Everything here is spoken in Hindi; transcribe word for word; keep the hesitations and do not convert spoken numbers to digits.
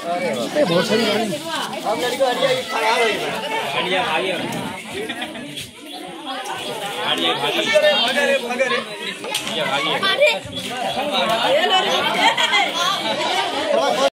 अरे बहुत सारी गाड़ी। अब लड़की हरिया खराब हो गई। हरिया भागी हरिया भागी भागे रे भागे रे ये भागी।